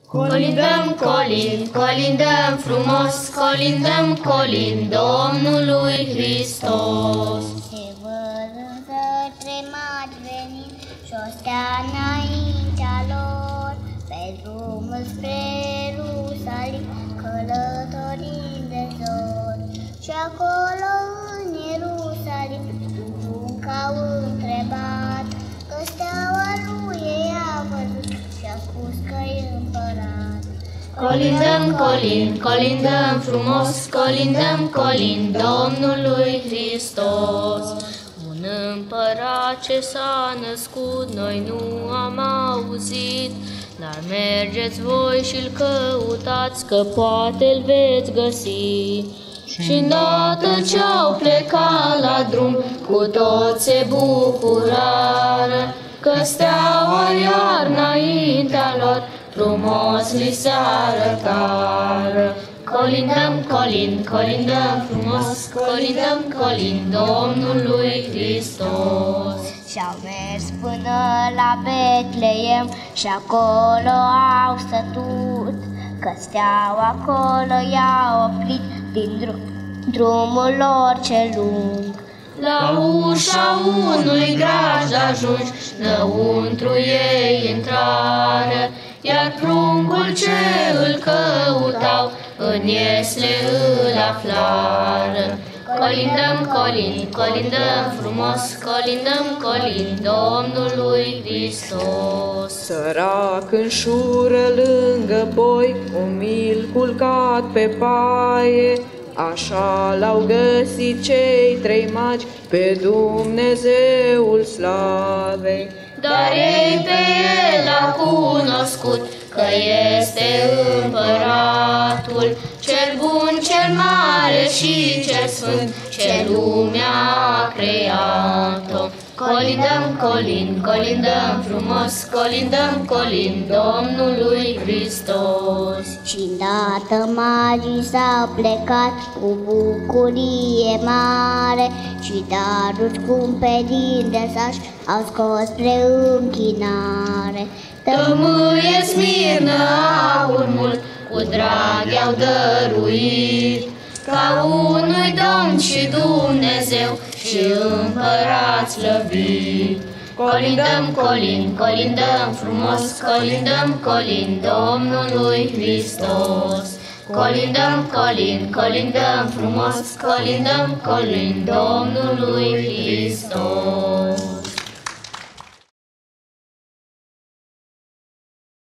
Colindăm, colind, colindăm frumos, colindăm, colind Domnului Hristos. Se văd însă trei mari venind și-o stea înaintea lor, pe drumul spre Ierusalim, călătorind de zor. Și acolo în Ierusalim, încă au întrebat, că steaua lui ei a văzut și-a spus că-i împărat. Colindăm, colind, colindăm frumos, colindăm, colind Domnului Hristos. Un împărat ce s-a născut, noi nu am auzit, dar mergeți voi și-l căutați, că poate-l veți găsi. Și îndată ce-au plecat la drum, cu toți se bucurară, că steaua iar înaintea lor frumos li se arătară. Colindăm, colind, colindăm frumos, colindăm, colind Domnului Hristos. Și-au mers până la Betleem și acolo au stătut, că steaua acolo i-a oprit din drumul lor cel lung. La ușa unui graj ajunși, înăuntru ei intrară, iar pruncul ce îl căutau, în iesle îl aflară. Colindăm, colind, colindăm frumos, colindăm, colind Domnului Hristos. Sărac în șură lângă boi, umil culcat pe paie, așa l-au găsit cei trei magi pe Dumnezeul slavei. Dar ei pe el au cunoscut, că este împăratul, cel bun, cel mare și cel sfânt, ce lumea a creat-o. Colindăm, colind, colindăm frumos, colindăm, colind Domnului Hristos. Și îndată magii s-au plecat cu bucurie mare, și daruri scumpe din desaș au scos spre închinare. Tămâie, smirnă, aur mult, cu drag i-au dăruit, ca unui Domn și Dumnezeu și împărat slăvit. Colindăm, colind, colindăm frumos, colindăm, colind Domnului Hristos. Colindăm, colind, colindăm frumos, colindăm, colind Domnului Hristos.